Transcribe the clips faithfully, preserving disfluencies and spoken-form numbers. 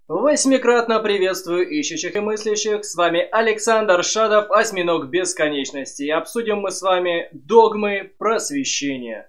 Восьмикратно приветствую ищущих и мыслящих, с вами Александр Шадов, Осьминог Бесконечности, и обсудим мы с вами догмы просвещения.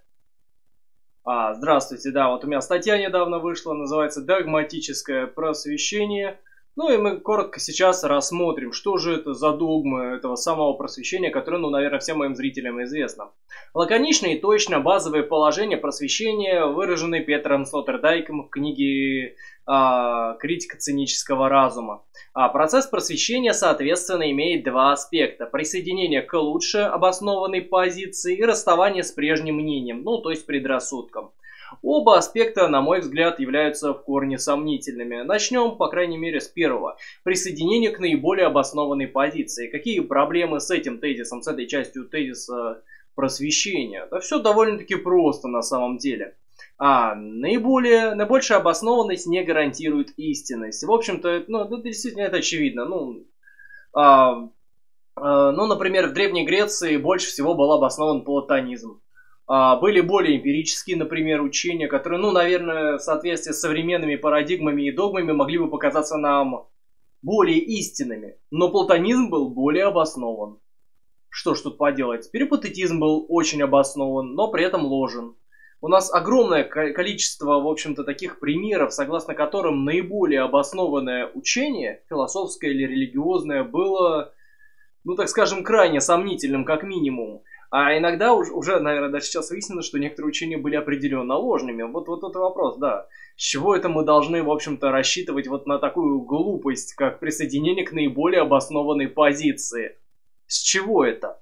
А, здравствуйте, да, вот у меня статья недавно вышла, называется «Догматическое просвещение». Ну и мы коротко сейчас рассмотрим, что же это за догмы этого самого просвещения, которое, ну, наверное, всем моим зрителям известно. Лаконично и точно базовые положения просвещения выражены Петром Слоттердайком в книге а, «Критика цинического разума». А процесс просвещения, соответственно, имеет два аспекта: присоединение к лучше обоснованной позиции и расставание с прежним мнением, ну, то есть предрассудком. Оба аспекта, на мой взгляд, являются в корне сомнительными. Начнем, по крайней мере, с первого. Присоединение к наиболее обоснованной позиции. Какие проблемы с этим тезисом, с этой частью тезиса просвещения? Да все довольно-таки просто на самом деле. А наиболее, наибольшая обоснованность не гарантирует истинность. В общем-то, ну, это действительно это очевидно. Ну, а, а, ну, например, в Древней Греции больше всего был обоснован платонизм. А, были более эмпирические, например, учения, которые, ну, наверное, в соответствии с современными парадигмами и догмами могли бы показаться нам более истинными. Но платонизм был более обоснован. Что ж тут поделать? Перипатетизм был очень обоснован, но при этом ложен. У нас огромное количество, в общем-то, таких примеров, согласно которым наиболее обоснованное учение, философское или религиозное, было, ну, так скажем, крайне сомнительным, как минимум. А иногда уже, уже, наверное, даже сейчас выяснено, что некоторые учения были определенно ложными. Вот, вот этот вопрос, да. С чего это мы должны, в общем-то, рассчитывать вот на такую глупость, как присоединение к наиболее обоснованной позиции? С чего это?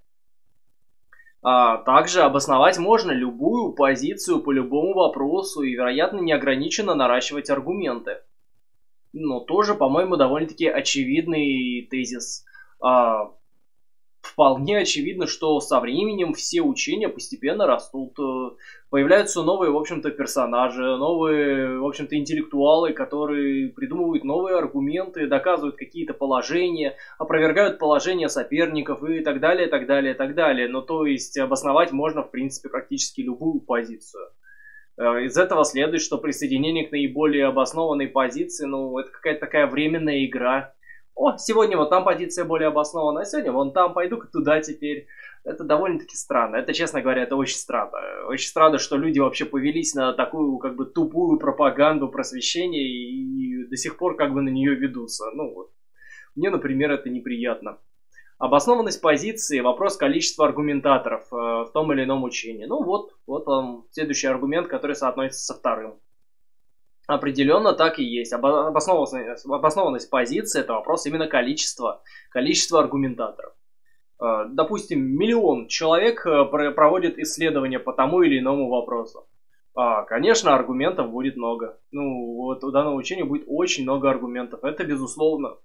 А, также обосновать можно любую позицию по любому вопросу и, вероятно, неограниченно наращивать аргументы. Но тоже, по-моему, довольно-таки очевидный тезис. А, вполне очевидно, что со временем все учения постепенно растут. Появляются новые, в общем-то, персонажи, новые, в общем-то, интеллектуалы, которые придумывают новые аргументы, доказывают какие-то положения, опровергают положения соперников и так далее, так далее, так далее. Ну, то есть обосновать можно, в принципе, практически любую позицию. Из этого следует, что присоединение к наиболее обоснованной позиции, ну, это какая-то такая временная игра. О, сегодня вот там позиция более обоснована, а сегодня вон там, пойду-ка туда теперь. Это довольно-таки странно. Это, честно говоря, это очень странно. Очень странно, что люди вообще повелись на такую, как бы, тупую пропаганду просвещения и до сих пор, как бы, на нее ведутся. Ну вот. Мне, например, это неприятно. Обоснованность позиции — вопрос количества аргументаторов э, в том или ином учении. Ну вот, вот он, следующий аргумент, который соотносится со вторым. Определенно так и есть. Обоснованность, обоснованность позиции — это вопрос именно количества, количества аргументаторов. Допустим, миллион человек проводит исследования по тому или иному вопросу. Конечно, аргументов будет много. Ну, вот у данного учения будет очень много аргументов. Это безусловно.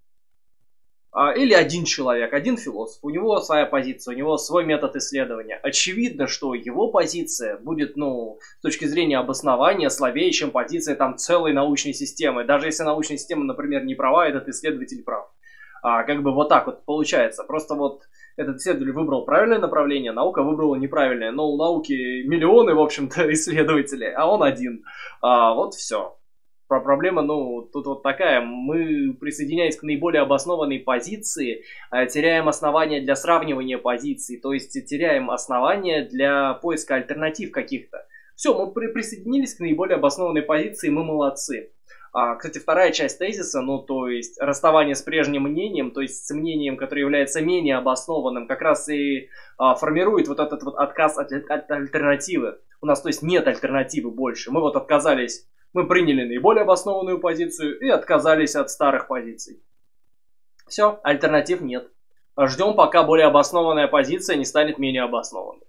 Или один человек, один философ, у него своя позиция, у него свой метод исследования. Очевидно, что его позиция будет, ну, с точки зрения обоснования, слабее, чем позиция там целой научной системы. Даже если научная система, например, не права, этот исследователь прав. А, как бы вот так вот получается. Просто вот этот исследователь выбрал правильное направление, наука выбрала неправильное. Но у науки миллионы, в общем-то, исследователей, а он один. А, вот все. Проблема, ну, тут вот такая. Мы, присоединяясь к наиболее обоснованной позиции, теряем основания для сравнивания позиций, то есть теряем основания для поиска альтернатив каких-то. Все, мы присоединились к наиболее обоснованной позиции, мы молодцы. А, кстати, вторая часть тезиса, ну, то есть расставание с прежним мнением, то есть с мнением, которое является менее обоснованным, как раз и а, формирует вот этот вот отказ от, от альтернативы. У нас, то есть, нет альтернативы больше. Мы вот отказались. Мы приняли наиболее обоснованную позицию и отказались от старых позиций. Все, альтернатив нет. Ждем, пока более обоснованная позиция не станет менее обоснованной.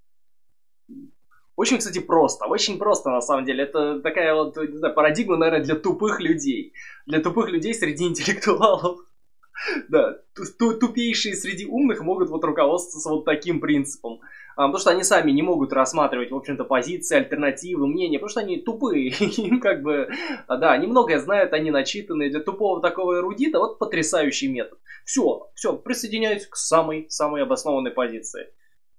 Очень, кстати, просто. Очень просто, на самом деле. Это такая вот, не знаю, парадигма, наверное, для тупых людей. Для тупых людей среди интеллектуалов. Да, тупейшие среди умных могут вот руководствоваться вот таким принципом. А, потому что они сами не могут рассматривать, в общем-то, позиции, альтернативы, мнения, потому что они тупые. Им как бы, да, они многое знают, они начитанные. Для тупого такого эрудита вот потрясающий метод. Все, все, присоединяюсь к самой-самой обоснованной позиции.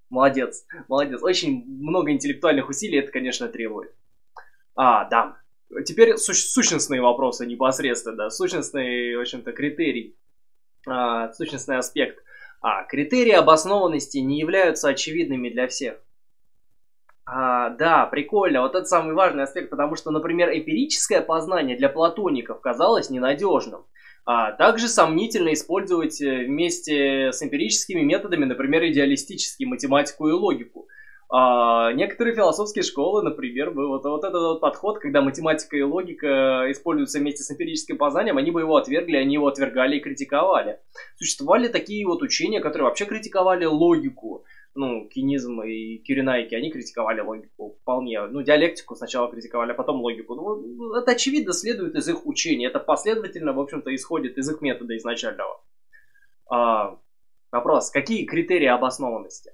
Молодец, молодец. Очень много интеллектуальных усилий это, конечно, требует. А, да. Теперь суч сущностные вопросы непосредственно, да, сущностный, в общем-то, критерий, а, сущностный аспект. А, критерии обоснованности не являются очевидными для всех. А, да, прикольно, вот это самый важный аспект, потому что, например, эмпирическое познание для платоников казалось ненадежным. А также сомнительно использовать вместе с эмпирическими методами, например, идеалистические математику и логику. А некоторые философские школы, например, бы вот, вот этот вот подход, когда математика и логика используются вместе с эмпирическим познанием, они бы его отвергли, они его отвергали и критиковали. Существовали такие вот учения, которые вообще критиковали логику. Ну, кинизм и киренайки, они критиковали логику вполне. Ну, диалектику сначала критиковали, а потом логику. Ну, это очевидно следует из их учения. Это последовательно, в общем-то, исходит из их метода изначального. А, вопрос. Какие критерии обоснованности?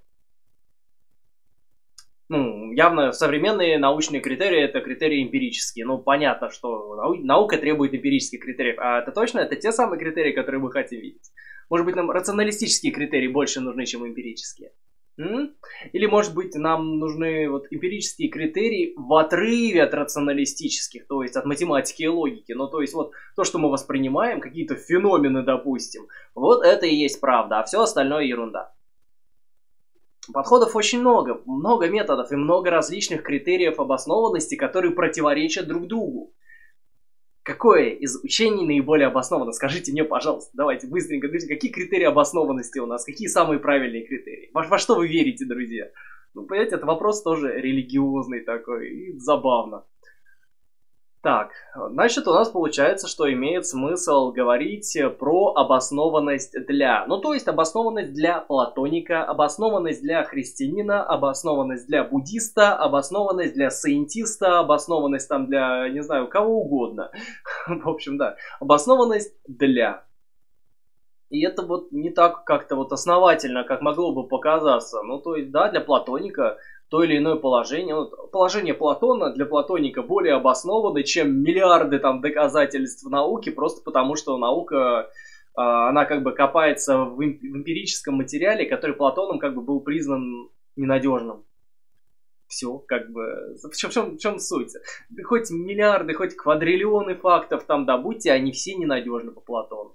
Ну, явно современные научные критерии — это критерии эмпирические. Ну, понятно, что нау- наука требует эмпирических критериев. А это точно? Это те самые критерии, которые мы хотим видеть? Может быть, нам рационалистические критерии больше нужны, чем эмпирические? М? Или, может быть, нам нужны вот эмпирические критерии в отрыве от рационалистических, то есть от математики и логики. Ну, то есть вот то, что мы воспринимаем, какие-то феномены, допустим, вот это и есть правда, а все остальное ерунда. Подходов очень много, много методов и много различных критериев обоснованности, которые противоречат друг другу. Какое из учений наиболее обосновано? Скажите мне, пожалуйста, давайте быстренько, друзья, какие критерии обоснованности у нас, какие самые правильные критерии? Во, во что вы верите, друзья? Ну, понимаете, это вопрос тоже религиозный такой, и забавно. Так, значит, у нас получается, что имеет смысл говорить про обоснованность для. Ну, то есть обоснованность для платоника, обоснованность для христианина, обоснованность для буддиста, обоснованность для саентиста, обоснованность там для, не знаю, кого угодно. В общем, да, обоснованность для. И это вот не так как-то вот основательно, как могло бы показаться. Ну, то есть, да, для платоника то или иное положение. Вот, положение Платона для платоника более обосновано, чем миллиарды там доказательств науки, просто потому что наука, э, она как бы копается в, эм, в эмпирическом материале, который Платоном как бы был признан ненадежным. Все, как бы, в чем, в чем, в чем суть? Хоть миллиарды, хоть квадриллионы фактов там добудьте, они все ненадежны по Платону.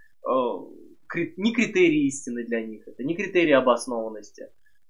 Не критерии истины для них, это не критерии обоснованности.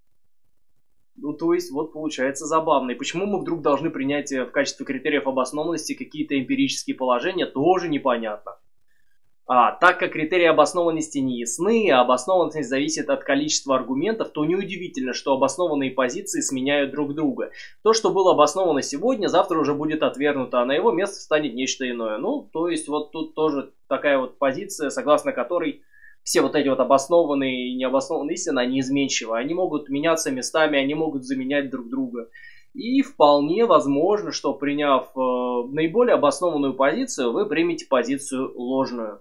Ну, то есть, вот получается забавно. И почему мы вдруг должны принять в качестве критериев обоснованности какие-то эмпирические положения, тоже непонятно. А так как критерии обоснованности не ясны, а обоснованность зависит от количества аргументов, то неудивительно, что обоснованные позиции сменяют друг друга. То, что было обосновано сегодня, завтра уже будет отвергнуто, а на его место станет нечто иное. Ну, то есть, вот тут тоже такая вот позиция, согласно которой все вот эти вот обоснованные и необоснованные истины, они изменчивы. Они могут меняться местами, они могут заменять друг друга. И вполне возможно, что приняв э, наиболее обоснованную позицию, вы примете позицию ложную.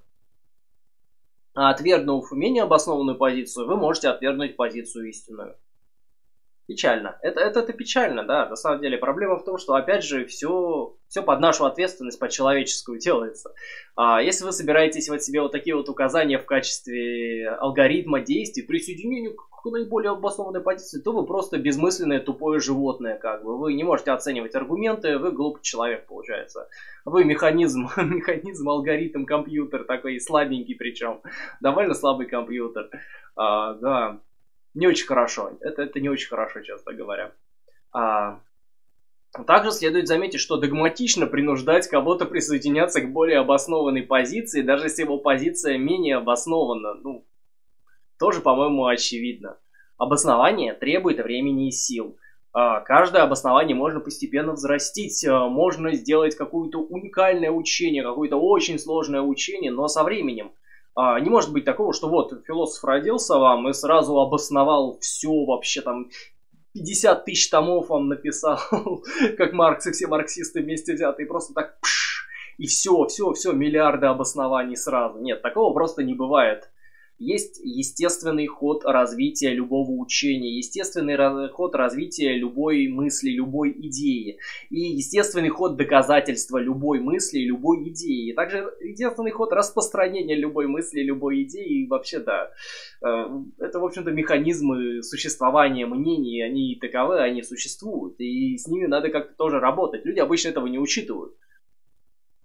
А отвергнув менее обоснованную позицию, вы можете отвергнуть позицию истинную. Печально. Это, это, это печально, да, на самом деле. Проблема в том, что, опять же, все, все под нашу ответственность, под человеческую делается. А если вы собираетесь вот себе вот такие вот указания в качестве алгоритма действий, присоединению к наиболее обоснованной позиции, то вы просто безмысленное тупое животное, как бы. Вы не можете оценивать аргументы, вы глупый человек, получается. Вы механизм, механизм, алгоритм, компьютер, такой слабенький причем. Довольно слабый компьютер. А, да. Не очень хорошо. Это, это не очень хорошо, честно говоря. А, также следует заметить, что догматично принуждать кого-то присоединяться к более обоснованной позиции, даже если его позиция менее обоснована, ну, тоже, по-моему, очевидно. Обоснование требует времени и сил. А, каждое обоснование можно постепенно взрастить, а, можно сделать какое-то уникальное учение, какое-то очень сложное учение, но со временем. А, не может быть такого, что вот философ родился вам и сразу обосновал все вообще там, пятьдесят тысяч томов вам написал, как Маркс и все марксисты вместе взятые, и просто так пш, и все, все, все, миллиарды обоснований сразу. Нет, такого просто не бывает. Есть естественный ход развития любого учения, естественный ход развития любой мысли, любой идеи. И естественный ход доказательства любой мысли, любой идеи. И также естественный ход распространения любой мысли, любой идеи. И вообще, да, это, в общем-то, механизмы существования мнений, они таковы, они существуют. И с ними надо как-то тоже работать. Люди обычно этого не учитывают.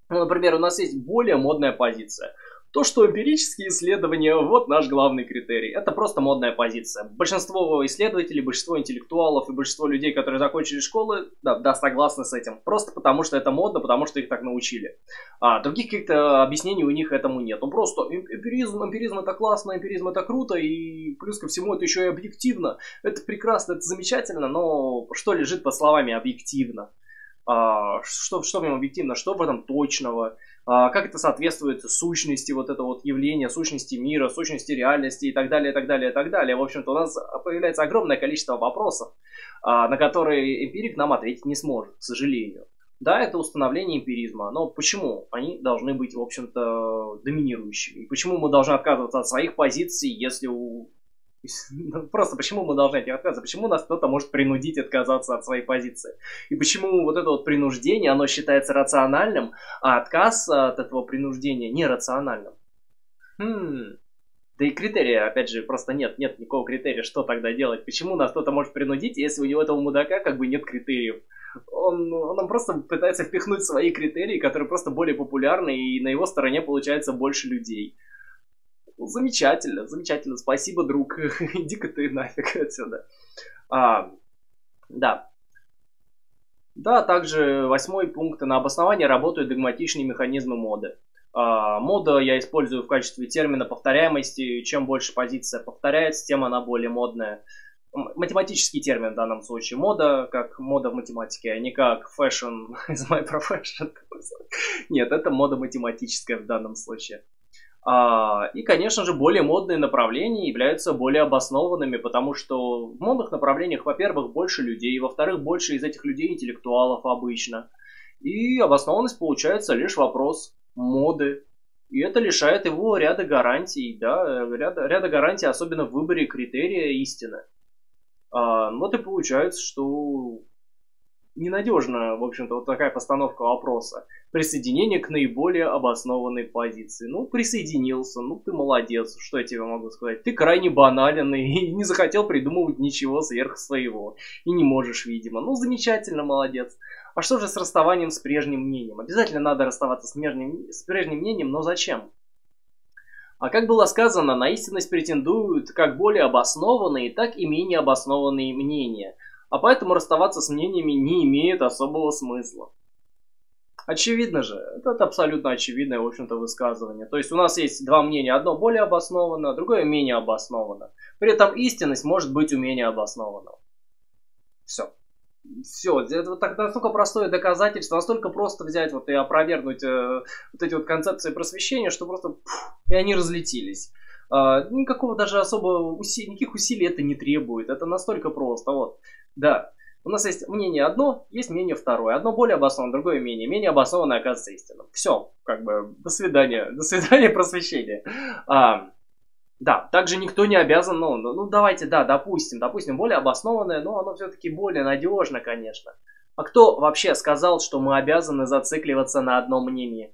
Ну, например, у нас есть более модная позиция. То, что эмпирические исследования, вот наш главный критерий. Это просто модная позиция. Большинство исследователей, большинство интеллектуалов и большинство людей, которые закончили школы, да, да, согласны с этим. Просто потому, что это модно, потому что их так научили. А других каких-то объяснений у них этому нет. Ну просто эмпиризм, эмпиризм это классно, эмпиризм это круто, и плюс ко всему это еще и объективно. Это прекрасно, это замечательно, но что лежит под словами объективно? А, что, что в нем объективно, что в этом точного? А, как это соответствует сущности вот этого вот явления, сущности мира, сущности реальности и так далее, и так далее, и так далее. В общем-то, у нас появляется огромное количество вопросов, а, на которые эмпирик нам ответить не сможет, к сожалению. Да, это установление эмпиризма, но почему они должны быть, в общем-то, доминирующими? И почему мы должны отказываться от своих позиций, если у... Просто почему мы должны от них отказываться? Почему нас кто-то может принудить отказаться от своей позиции? И почему вот это вот принуждение, оно считается рациональным, а отказ от этого принуждения нерациональным? Хм... Да и критерия, опять же, просто нет, нет никакого критерия, что тогда делать. Почему нас кто-то может принудить, если у него этого мудака как бы нет критериев? Он, он просто пытается впихнуть свои критерии, которые просто более популярны, и на его стороне получается больше людей. Ну, замечательно, замечательно, спасибо, друг. Иди-ка ты нафиг отсюда. А, да. Да, также восьмой пункт. На обоснование работают догматичные механизмы моды. А, мода я использую в качестве термина повторяемости. Чем больше позиция повторяется, тем она более модная. Математический термин в данном случае. Мода, как мода в математике, а не как fashion is my profession. Нет, это мода математическая в данном случае. А, и, конечно же, более модные направления являются более обоснованными, потому что в модных направлениях, во-первых, больше людей, во-вторых, больше из этих людей интеллектуалов обычно. И обоснованность получается лишь вопрос моды. И это лишает его ряда гарантий, да, ряда, ряда гарантий, особенно в выборе критерия истины. А, вот и получается, что ненадежна, в общем-то, вот такая постановка вопроса. Присоединение к наиболее обоснованной позиции. Ну, присоединился, ну ты молодец, что я тебе могу сказать. Ты крайне банален и не захотел придумывать ничего сверх своего. И не можешь, видимо. Ну, замечательно, молодец. А что же с расставанием с прежним мнением? Обязательно надо расставаться с прежним, с прежним мнением, но зачем? А как было сказано, на истинность претендуют как более обоснованные, так и менее обоснованные мнения. А поэтому расставаться с мнениями не имеет особого смысла. Очевидно же, это абсолютно очевидное, в общем-то, высказывание. То есть у нас есть два мнения, одно более обоснованно, другое менее обоснованно. При этом истинность может быть у менее обоснованного. Все. Все, это вот так, настолько простое доказательство, настолько просто взять вот и опровергнуть э, вот эти вот концепции просвещения, что просто пфф, и они разлетелись. Э, никакого даже особого усилия, никаких усилий это не требует, это настолько просто, вот. Да, у нас есть мнение одно, есть мнение второе. Одно более обоснованное, другое менее. Менее обоснованное оказывается истинным. Все, как бы, до свидания. До свидания, просвещения. А, да, также никто не обязан, ну, ну, ну, давайте, да, допустим, допустим, более обоснованное, но оно все-таки более надежно, конечно. А кто вообще сказал, что мы обязаны зацикливаться на одном мнении?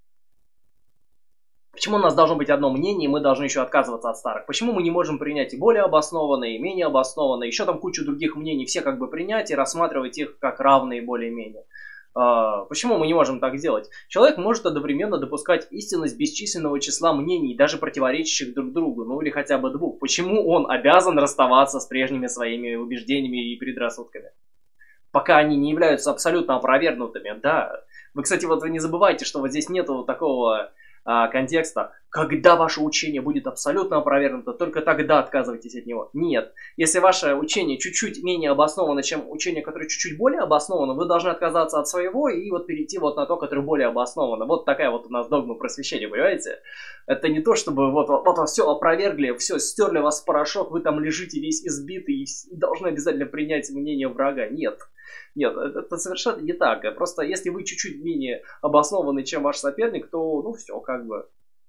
Почему у нас должно быть одно мнение, и мы должны еще отказываться от старых? Почему мы не можем принять и более обоснованные, и менее обоснованные, еще там кучу других мнений, все как бы принять и рассматривать их как равные более-менее? А, почему мы не можем так сделать? Человек может одновременно допускать истинность бесчисленного числа мнений, даже противоречащих друг другу, ну или хотя бы двух. Почему он обязан расставаться с прежними своими убеждениями и предрассудками? Пока они не являются абсолютно опровергнутыми, да. Вы, кстати, вот вы не забывайте, что вот здесь нету вот такого а, контекста. Когда ваше учение будет абсолютно опровергнуто, только тогда отказывайтесь от него. Нет. Если ваше учение чуть-чуть менее обосновано, чем учение, которое чуть-чуть более обосновано, вы должны отказаться от своего и вот перейти вот на то, которое более обосновано. Вот такая вот у нас догма просвещения, понимаете? Это не то, чтобы вот, вот, вот все опровергли, все, стерли вас в порошок, вы там лежите весь избитый и должны обязательно принять мнение врага. Нет. Нет, это совершенно не так. Просто если вы чуть-чуть менее обоснованы, чем ваш соперник, то, ну, все, как бы.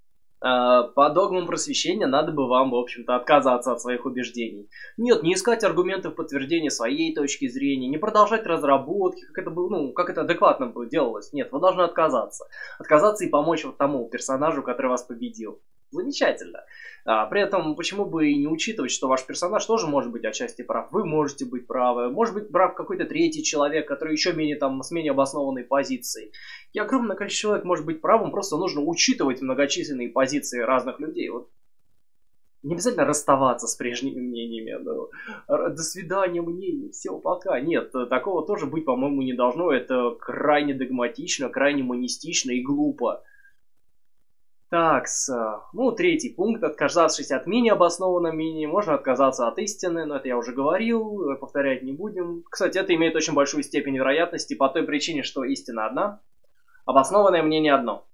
По догмам просвещения надо бы вам, в общем-то, отказаться от своих убеждений. Нет, не искать аргументов подтверждения своей точки зрения, не продолжать разработки, как это было, ну, как это адекватно было делалось. Нет, вы должны отказаться. Отказаться и помочь вот тому персонажу, который вас победил. Замечательно. А, при этом, почему бы и не учитывать, что ваш персонаж тоже может быть отчасти прав. Вы можете быть правы. Может быть прав какой-то третий человек, который еще менее, там, с менее обоснованной позицией. И огромное количество человек может быть правым, просто нужно учитывать многочисленные позиции разных людей. Вот. Не обязательно расставаться с прежними мнениями. Да. До свидания, мнений, все, пока. Нет, такого тоже быть, по-моему, не должно. Это крайне догматично, крайне монистично и глупо. Так, ну, третий пункт. Отказавшись от менее обоснованного мнения, можно отказаться от истины, но это я уже говорил, повторять не будем. Кстати, это имеет очень большую степень вероятности по той причине, что истина одна, обоснованное мнение одно.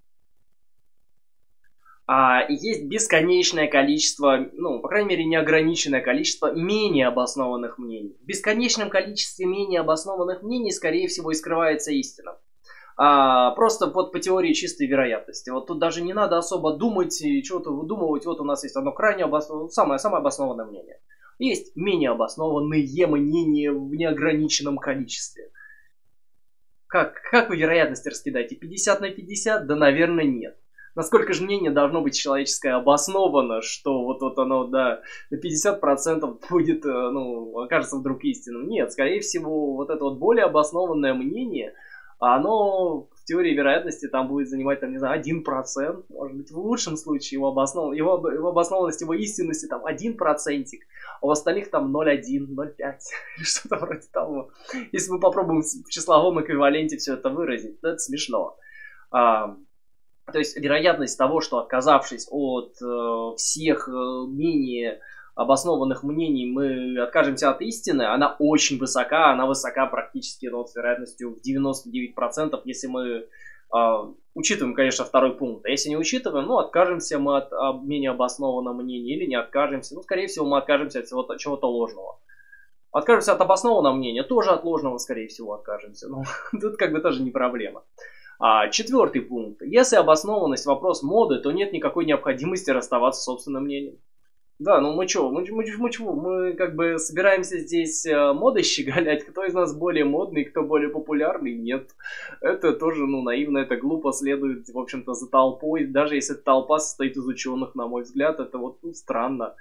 А есть бесконечное количество, ну, по крайней мере, неограниченное количество менее обоснованных мнений. В бесконечном количестве менее обоснованных мнений, скорее всего, и скрывается истина. А, просто вот по теории чистой вероятности. Вот тут даже не надо особо думать и что-то выдумывать. Вот у нас есть одно крайне обоснованное, самое, самое обоснованное мнение. Есть менее обоснованные мнения в неограниченном количестве. Как, как вы вероятности раскидаете? пятьдесят на пятьдесят? Да, наверное, нет. Насколько же мнение должно быть человеческое обосновано, что вот, вот оно, да, на пятьдесят процентов будет, ну, окажется вдруг истинным? Нет, скорее всего, вот это вот более обоснованное мнение, оно в теории вероятности там будет занимать, там, не знаю, один процент, может быть, в лучшем случае его, обоснов... его, его обоснованность, его истинности там один процентик, а у остальных там ноль целых один, ноль целых пять, что-то вроде того. Если мы попробуем в числовом эквиваленте все это выразить, то это смешно. А, то есть вероятность того, что отказавшись от э, всех э, менее обоснованных мнений мы откажемся от истины, она очень высока, она высока практически, ну, с вероятностью в девяносто девять процентов, если мы э, учитываем, конечно, второй пункт. А если не учитываем, ну, откажемся мы от а, менее обоснованного мнения или не откажемся, ну, скорее всего, мы откажемся от всего чего-то ложного. Откажемся от обоснованного мнения, тоже от ложного, скорее всего, откажемся. Ну, тут как бы тоже не проблема. А, четвертый пункт. Если обоснованность вопрос моды, то нет никакой необходимости расставаться с собственным мнением. Да, ну мы чё, мы, мы, мы чего, мы как бы собираемся здесь э, модой щеголять, кто из нас более модный, кто более популярный, нет. Это тоже, ну, наивно, это глупо следует, в общем-то, за толпой, даже если толпа состоит из ученых, на мой взгляд, это вот, ну, странно.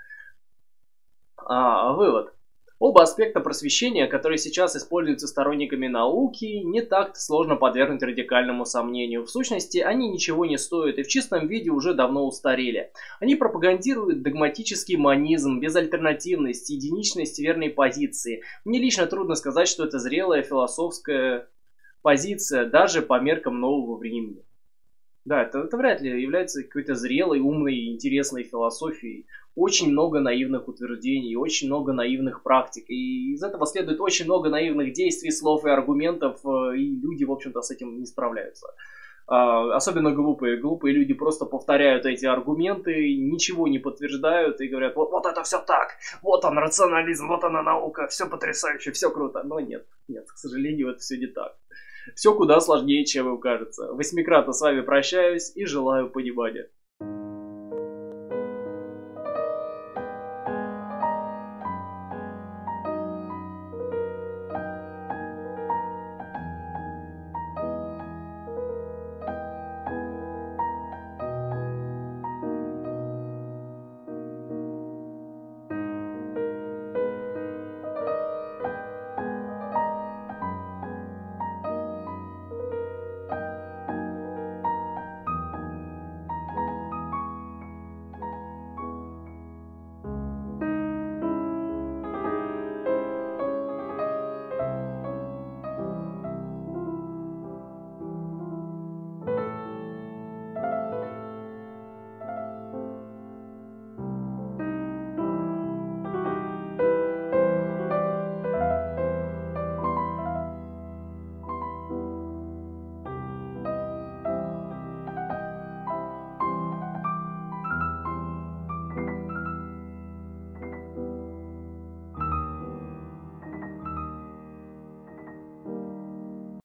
А, вывод. Оба аспекта просвещения, которые сейчас используются сторонниками науки, не так сложно подвергнуть радикальному сомнению. В сущности, они ничего не стоят и в чистом виде уже давно устарели. Они пропагандируют догматический монизм, безальтернативность, единичность верной позиции. Мне лично трудно сказать, что это зрелая философская позиция, даже по меркам нового времени. Да, это, это вряд ли является какой-то зрелой, умной, интересной философией. Очень много наивных утверждений, очень много наивных практик. И из этого следует очень много наивных действий, слов и аргументов, и люди, в общем-то, с этим не справляются. Особенно глупые. Глупые люди просто повторяют эти аргументы, ничего не подтверждают и говорят, вот, вот это все так, вот он рационализм, вот она наука, все потрясающе, все круто. Но нет, нет, к сожалению, это все не так. Все куда сложнее, чем им кажется. Восьмикратно с вами прощаюсь и желаю понимания.